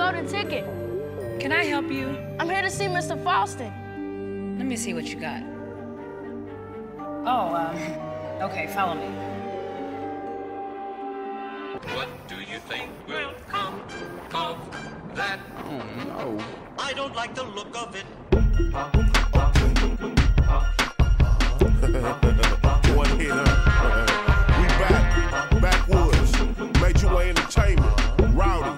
golden ticket. Can I help you? I'm here to see Mr. Falston. Let me see what you got. Oh, okay, follow me. What do you think will come of that? Oh, no. I don't like the look of it. One hit up. We backwoods. Major Way Entertainment. Rowdy.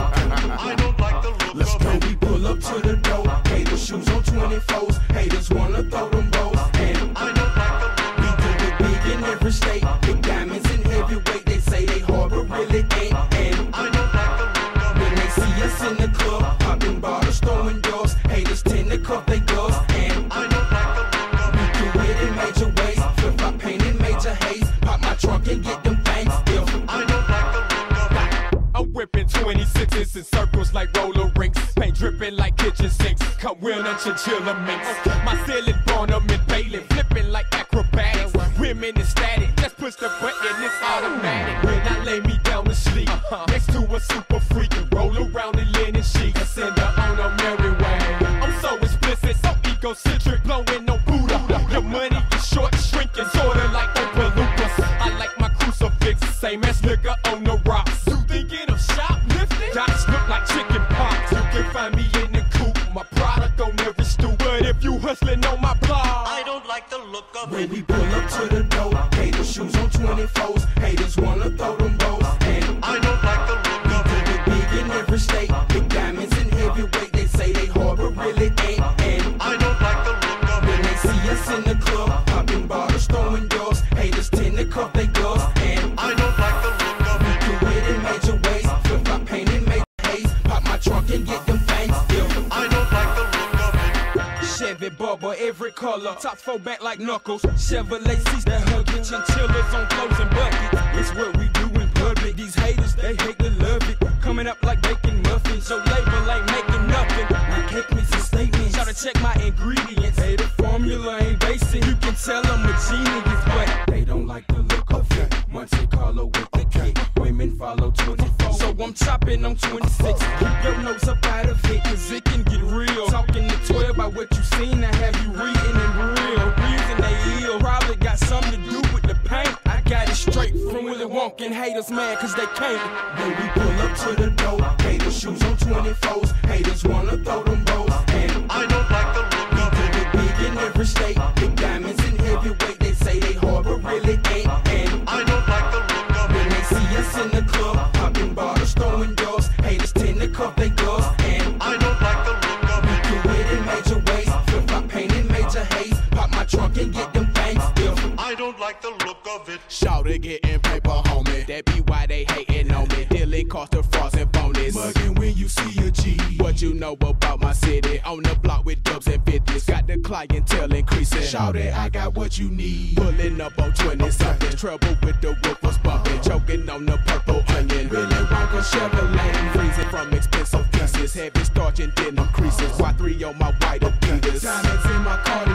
I don't like the look Let's of go, it. we pull up to the door. Haters shoes on 24s. Haters wanna throw them bows. And I don't like the look we do it big in every state. Big diamonds in heavyweight. They say they hard, but really ain't. And I don't like the look of when they see us in the club, popping bottles, throwing doors, haters tend to cuff they gloves. And I don't like the look of we do it in major ways. Flip our paint in major haze. Pop my trunk and get them things still. I don't like the look of it. I'm whipping 26s in circles like roller rinks. Paint dripping like kitchen sinks. Come wearing a chinchilla minx. My ceiling Barnum and Bailey. Flipping like acrobatics. Women ecstatic. Just push the button, it's automatic. When I lay me down to sleep next to a super freak and roll around in linen sheets. Send her on a merry way. I'm so explicit, so egocentric, blowing no Buddha. Your money is short, shrinking, sorta like Oompa Loompas. I like my crucifix, same as nigga on the rocks. You thinking of shoplifting? Dots look like chicken pox. You can find me in the coop, my product on every stoop. But if you hustling on my blog, I don't like the look of when it. we pull up to the door, haters shoes on 24s. Haters wanna throw them bows. And I don't like the look we of do it. it big in every state. Big diamonds in heavyweight. They say they hard, but really ain't. And I don't like the look of when it. they see us in the club, popping bottles, throwing doors, haters tend to cuff they gloves. And I don't like the look of we it. do it in major ways. Flip our paint in major haze. Pop my trunk and get them things still. I don't like the look of it. Chevy Bubba, every color. Top four back like knuckles. Chevrolet seats that hug it. Chinchillas on clothes and buckets. It's what we do in public. These haters, they hate to love it. Coming up like bacon muffins. Your label ain't making nothing. My cake means a statement. Try to check my ingredients. Hey, the formula ain't basic. You can tell I'm a genius, but They don't like the look of it. Monte Carlo with the cake. Women follow 24. so I'm chopping on 26. Keep your nose up out of it, cause it can get real. Talking to 12 about what you seen, I have you reading in real. Reason they ill, probably got something to do with the paint. I got it straight from Willy Wonka and haters mad cause they can't. When we pull up to the door, haters shoes on 24s. Haters wanna throw them bows. And I don't like the look we of do it. it big in every state. Big diamonds in heavyweight. They say they hard, but really ain't. And I don't like the look of when it. they see us in the club, popping bottles, throwing doors, haters tend to cuff they gloves. And I don't like the look of we it. do it in major ways. Flip our paint in major haze. Pop my trunk and get them things still. I don't like the look of it. Shawty getting paper, homie. That be why they hating on me. Dealing cost of frost and bonus. Mugging when you see a G. What you know about my city? On the block with dubs and 50s. Got the clientele increasing. Shawty, I got what you need. Pulling up on 20 something. Trouble with the roof was bumping. Choking on the purple onion. Willy Wonka Chevrolet. Freezing from expensive pieces. Heavy starch and denim creases. Y3 on my white Adidas. Diamonds in my Cartier.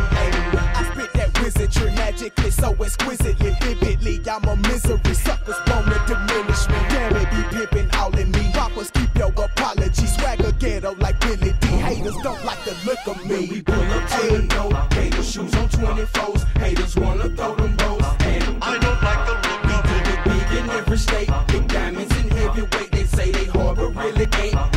I spit that wizardry magically, so exquisitely, vividly. I'm a misery. Suckers wanna diminish me. Damn it, be pimping all in me. Rappers keep your apology. Swagger ghetto like Billy D. Haters don't like the look of When we me. pull up to the door, haters shoes on 24s. Haters wanna throw them bows. And I don't like the look we of do it. it big in every state. Big diamonds in heavyweight. They say they hard, but really ain't.